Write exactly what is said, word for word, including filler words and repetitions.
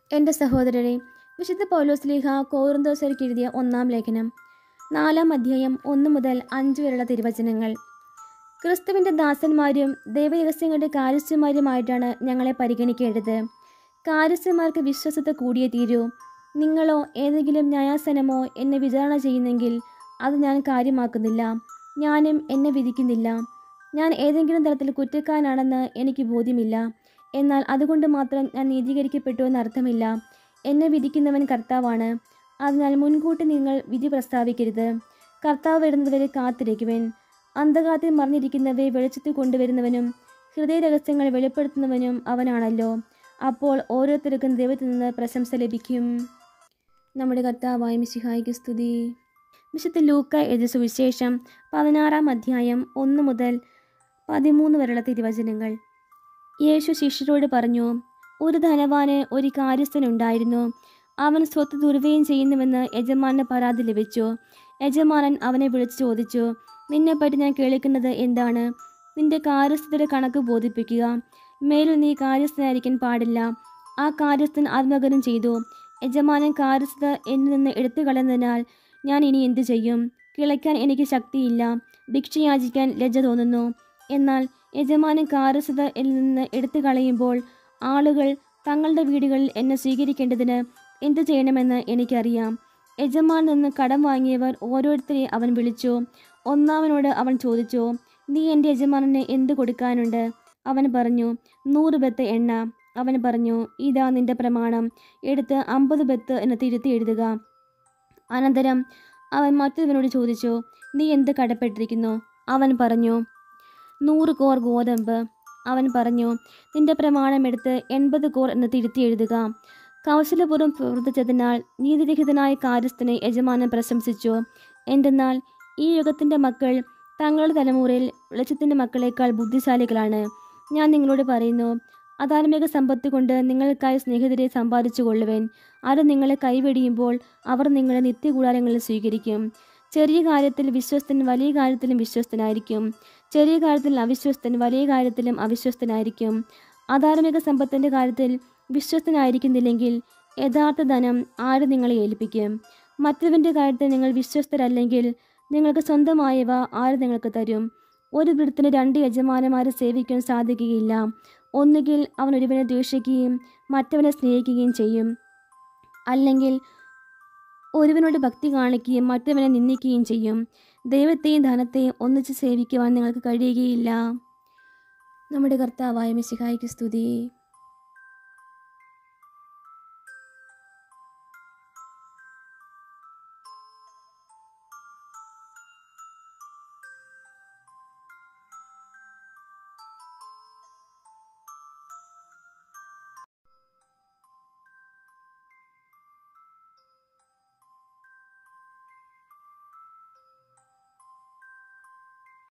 എൻ്റെ സഹോദരരെ, വിശുദ്ധ പൗലോസ്ലീഹ കോറിന്തോസർക്ക് എഴുതിയ ഒന്നാം ലേഖനം നാലാം അധ്യായം ഒന്ന് മുതൽ അഞ്ച് വരെയുള്ള തിരുവചനങ്ങൾ. ക്രിസ്തുവിൻ്റെ ദാസന്മാരും ദൈവരഹസ്യങ്ങളുടെ കാര്യസ്ഥന്മാരുമായിട്ടാണ് ഞങ്ങളെ പരിഗണിക്കേണ്ടത്. കാര്യസ്ഥന്മാർക്ക് വിശ്വസ്തത കൂടിയേ തീരൂ. നിങ്ങളോ ഏതെങ്കിലും ന്യായാസനമോ എന്നെ വിചാരണ ചെയ്യുന്നെങ്കിൽ അത് ഞാൻ കാര്യമാക്കുന്നില്ല, ഞാനും എന്നെ വിധിക്കുന്നില്ല. ഞാൻ ഏതെങ്കിലും തരത്തിൽ കുറ്റക്കാരനാണെന്ന് എനിക്ക് ബോധ്യമില്ല. എന്നാൽ അതുകൊണ്ട് മാത്രം ഞാൻ നീതീകരിക്കപ്പെട്ടു എന്നർത്ഥമില്ല. എന്നെ വിധിക്കുന്നവൻ കർത്താവാണ്. അതിനാൽ മുൻകൂട്ടി നിങ്ങൾ വിധി പ്രസ്താവിക്കരുത്. കർത്താവ് വരുന്നതുവരെ കാത്തിരിക്കുവൻ. അന്ധകാരത്തിൽ മറിഞ്ഞിരിക്കുന്നവയെ വെളിച്ചത്തിൽ കൊണ്ടുവരുന്നവനും ഹൃദയരഹസ്യങ്ങൾ വെളിപ്പെടുത്തുന്നവനും അവനാണല്ലോ. അപ്പോൾ ഓരോരുത്തർക്കും ദൈവത്തിൽ നിന്ന് പ്രശംസ ലഭിക്കും. നമ്മുടെ കർത്താവായ മിശിഹായ്ക്ക് സ്തുതി. വിശുദ്ധ ലൂക്ക എഴുതിയ സുവിശേഷം പതിനാറാം അധ്യായം ഒന്ന് മുതൽ പതിമൂന്ന് വരെയുള്ള തിരുവചനങ്ങൾ. യേശു ശിഷ്യരോട് പറഞ്ഞു, ഒരു ധനവാന് ഒരു കാര്യസ്ഥനുണ്ടായിരുന്നു. അവൻ സ്വത്ത് ദുർവ്യയം ചെയ്യുന്നുവെന്ന് യജമാനന് പരാതി ലഭിച്ചു. യജമാനൻ അവനെ വിളിച്ചു ചോദിച്ചു, നിന്നെപ്പറ്റി ഞാൻ കേൾക്കുന്നത് എന്താണ്? നിന്റെ കാര്യസ്ഥതയുടെ കണക്ക് ബോധിപ്പിക്കുക. മേലിൽ നീ കാര്യസ്ഥനായിരിക്കാൻ പാടില്ല. ആ കാര്യസ്ഥൻ ആത്മഗതം ചെയ്തു, യജമാനൻ കാര്യസ്ഥത എന്നിൽ നിന്ന് എടുത്തു കളയുന്നതിനാൽ ഞാൻ ഇനി എന്തു ചെയ്യും? കിളയ്ക്കാൻ എനിക്ക് ശക്തിയില്ല, ഭിക്ഷയാചിക്കാൻ ലജ്ജ തോന്നുന്നു. എന്നാൽ യജമാനൻ കാര്യസ്ഥത എന്നിൽ നിന്ന് എടുത്തു കളയുമ്പോൾ ആളുകൾ തങ്ങളുടെ വീടുകളിൽ എന്നെ സ്വീകരിക്കേണ്ടതിന് എന്തു ചെയ്യണമെന്ന് എനിക്കറിയാം. യജമാനിൽ നിന്ന് കടം വാങ്ങിയവർ ഓരോരുത്തരെ അവൻ വിളിച്ചു. ഒന്നാമനോട് അവൻ ചോദിച്ചു, നീ എൻ്റെ യജമാനന് എന്ത് കൊടുക്കാനുണ്ട്? അവൻ പറഞ്ഞു, നൂറ് ബത്ത് എണ്ണ. അവൻ പറഞ്ഞു, ഇതാ നിന്റെ പ്രമാണം, എടുത്ത് അമ്പത് ബത്ത് എന്ന് തിരുത്തി എഴുതുക. അനന്തരം അവൻ മറ്റൊരുവനോട് ചോദിച്ചു, നീ എന്ത് കടപ്പെട്ടിരിക്കുന്നു? അവൻ പറഞ്ഞു, നൂറ് കോർ ഗോതമ്പ്. അവൻ പറഞ്ഞു, നിന്റെ പ്രമാണം എടുത്ത് എൺപത് കോർ എന്ന് തിരുത്തി എഴുതുക. കൗശലപൂർവ്വം പ്രവർത്തിച്ചതിനാൽ നീതിരഹിതനായ കാര്യസ്ഥനെ യജമാനൻ പ്രശംസിച്ചു. എന്തെന്നാൽ ഈ യുഗത്തിൻ്റെ മക്കൾ തങ്ങളുടെ തലമുറയിൽ വെളിച്ചത്തിൻ്റെ മക്കളേക്കാൾ ബുദ്ധിശാലികളാണ്. ഞാൻ നിങ്ങളോട് പറയുന്നു, അധാർമിക സമ്പത്ത് കൊണ്ട് നിങ്ങൾക്കായി സ്നേഹിതരെ സമ്പാദിച്ചു കൊള്ളുവൻ. അത് നിങ്ങളെ കൈവെടിയുമ്പോൾ അവർ നിങ്ങളെ നിത്യകൂടാരങ്ങളിൽ സ്വീകരിക്കും. ചെറിയ കാര്യത്തിൽ വിശ്വസ്തൻ വലിയ കാര്യത്തിലും വിശ്വസ്തനായിരിക്കും. ചെറിയ കാര്യത്തിൽ അവിശ്വസ്തൻ വലിയ കാര്യത്തിലും അവിശ്വസ്തനായിരിക്കും. അധാർമിക സമ്പത്തിൻ്റെ കാര്യത്തിൽ വിശ്വസ്തനായിരിക്കുന്നില്ലെങ്കിൽ യഥാർത്ഥ ധനം ആര് നിങ്ങളെ ഏൽപ്പിക്കും? മറ്റവൻ്റെ കാര്യത്തിൽ നിങ്ങൾ വിശ്വസ്തരല്ലെങ്കിൽ നിങ്ങൾക്ക് സ്വന്തമായവ ആര് നിങ്ങൾക്ക് തരും? ഒരു വൃദ്ധന് രണ്ട് യജമാനന്മാരെ സേവിക്കാൻ സാധിക്കുകയില്ല. ഒന്നുകിൽ അവൻ ഒരുവനെ ദ്വേഷിക്കുകയും മറ്റവനെ സ്നേഹിക്കുകയും ചെയ്യും, അല്ലെങ്കിൽ ഒരുവനോട് ഭക്തി കാണിക്കുകയും മറ്റവനെ നിന്ദിക്കുകയും ചെയ്യും. ദൈവത്തെയും ധനത്തെയും ഒന്നിച്ച് സേവിക്കുവാൻ നിങ്ങൾക്ക് കഴിയുകയില്ല. നമ്മുടെ കർത്താവായ മിശിഹായ്ക്ക് സ്തുതി.